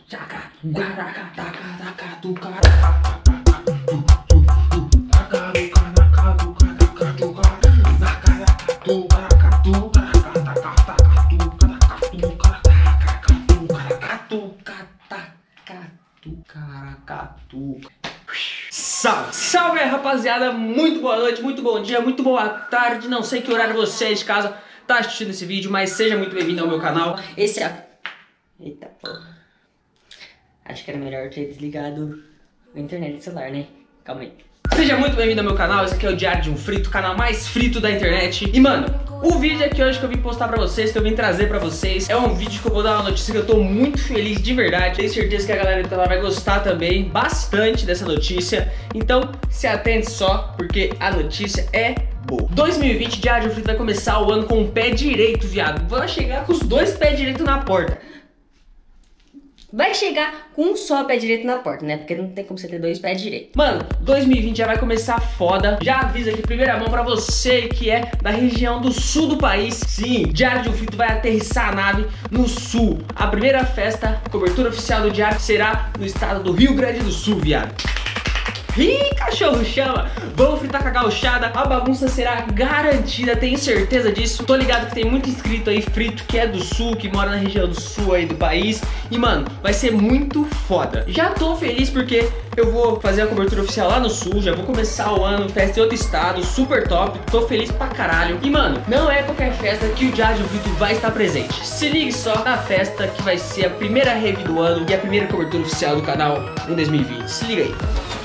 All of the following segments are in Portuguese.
Salve, salve rapaziada, muito boa noite, muito bom dia, muito boa tarde. Não sei que horário você aí de casa tá assistindo esse vídeo, mas seja muito bem-vindo ao meu canal. Esse é... Eita porra. Acho que era melhor ter desligado a internet do celular, né? Calma aí. Seja muito bem-vindo ao meu canal, esse aqui é o Diário de um Frito, o canal mais frito da internet. E mano, o vídeo aqui hoje que eu vim postar pra vocês, que eu vim trazer pra vocês, é um vídeo que eu vou dar uma notícia que eu tô muito feliz de verdade. Tenho certeza que a galera então vai gostar também bastante dessa notícia. Então se atente só, porque a notícia é boa. 2020, Diário de um Frito vai começar o ano com o pé direito, viado. Vai chegar com os dois pés direitos na porta. Vai chegar com um só pé direito na porta, né? Porque não tem como você ter dois pés direitos. Mano, 2020 já vai começar foda. Já aviso aqui, primeira mão pra você que é da região do sul do país. Sim, Diário de um Frito vai aterrissar a nave no sul. A primeira festa, cobertura oficial do Diário, será no estado do Rio Grande do Sul, viado. Ih, cachorro chama! Vamos fritar com a gauchada, a bagunça será garantida, tenho certeza disso. Tô ligado que tem muito inscrito aí frito que é do sul, que mora na região do sul aí do país. E mano, vai ser muito foda. Já tô feliz porque eu vou fazer a cobertura oficial lá no sul, já vou começar o ano, festa em outro estado, super top. Tô feliz pra caralho. E mano, não é qualquer festa que o Diário de um Frito vai estar presente. Se ligue só na festa que vai ser a primeira rave do ano e a primeira cobertura oficial do canal em 2020. Se liga aí.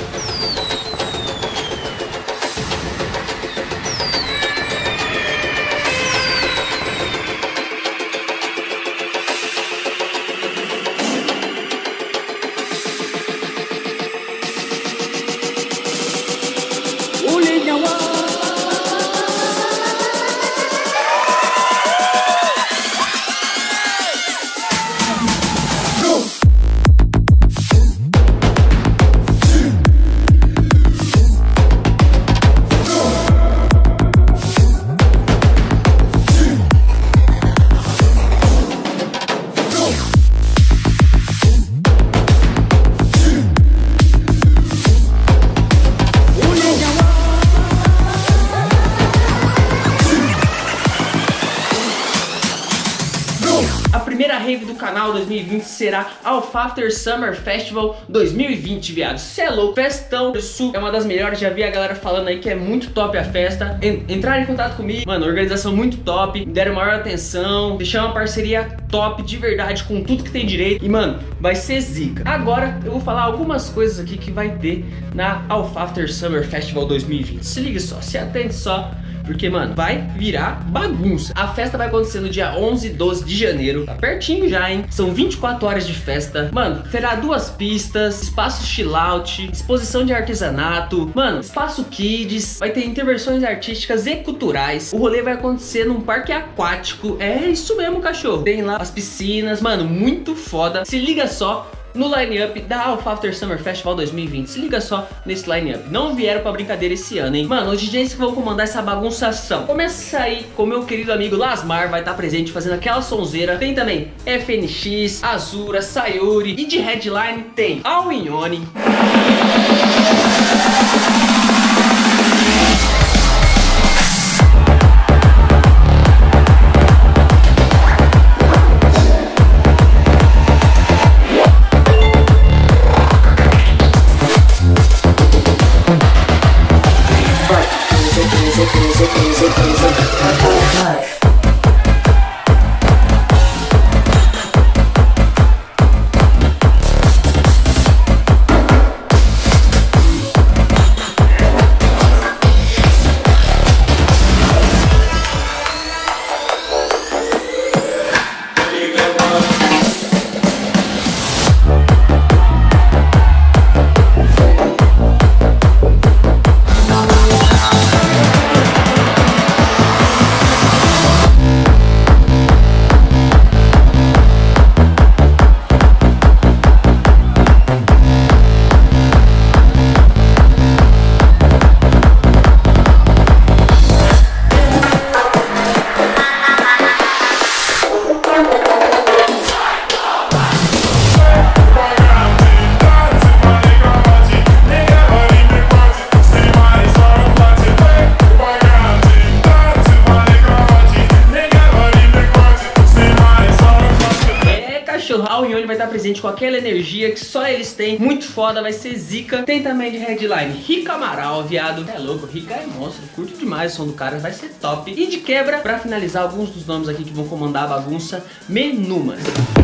A primeira rave do canal 2020 será Alfafter Summer Festival 2020, viado. Cê é louco, festão do sul, é uma das melhores. Já vi a galera falando aí que é muito top a festa. Entraram em contato comigo, mano, organização muito top, me deram maior atenção, deixaram uma parceria top de verdade com tudo que tem direito. E mano, vai ser zica. Agora eu vou falar algumas coisas aqui que vai ter na Alfafter Summer Festival 2020. Se liga só, se atente só, porque, mano, vai virar bagunça. A festa vai acontecer no dia 11 e 12 de janeiro. Tá pertinho já, hein? São 24 horas de festa. Mano, terá 2 pistas, espaço chill out, exposição de artesanato, mano, espaço kids, vai ter intervenções artísticas e culturais. O rolê vai acontecer num parque aquático. É isso mesmo, cachorro. Tem lá as piscinas, mano, muito foda. Se liga só no line-up da Alfafter Summer Festival 2020. Se liga só nesse line-up. Não vieram pra brincadeira esse ano, hein? Mano, os DJs que vão comandar essa bagunçação. Começa aí com meu querido amigo Lasmar, vai estar presente fazendo aquela sonzeira. Tem também FNX, Azura, Sayuri. E de headline tem Alwignone. Rione vai estar presente com aquela energia que só eles têm, muito foda, vai ser zica. Tem também de headline Rica Amaral, viado. É louco, Rica é monstro, curto demais o som do cara, vai ser top. E de quebra, pra finalizar, alguns dos nomes aqui que vão comandar a bagunça, Menumas.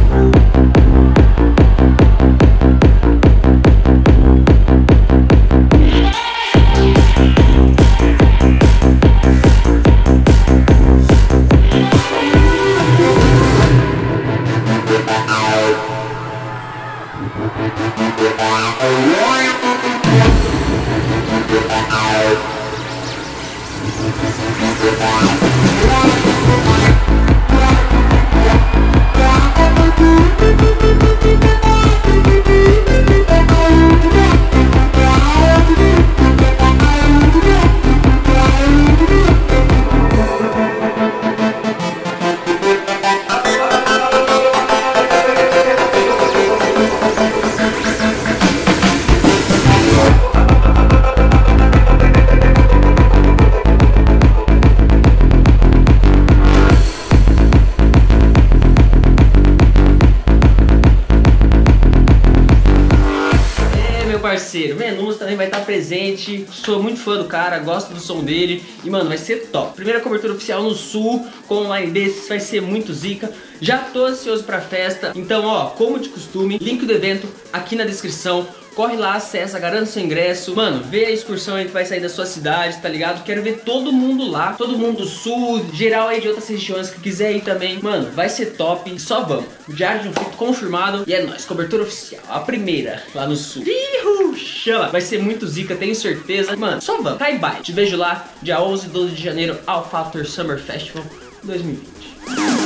Parceiro, Menumas também vai estar presente. Sou muito fã do cara, gosto do som dele. E mano, vai ser top. Primeira cobertura oficial no Sul, com um line desses, vai ser muito zica. Já tô ansioso pra festa. Então ó, como de costume, link do evento aqui na descrição. Corre lá, acessa, garanta seu ingresso. Mano, vê a excursão aí que vai sair da sua cidade, tá ligado? Quero ver todo mundo lá, todo mundo do Sul, geral aí de outras regiões que quiser ir também. Mano, vai ser top, só vamos. Diário de um Flip confirmado e é nóis, cobertura oficial, a primeira lá no Sul. Ihu, chama! Vai ser muito zica, tenho certeza. Mano, só vamos, cai bye. Te vejo lá, dia 11 e 12 de janeiro, ao Factor Summer Festival 2020.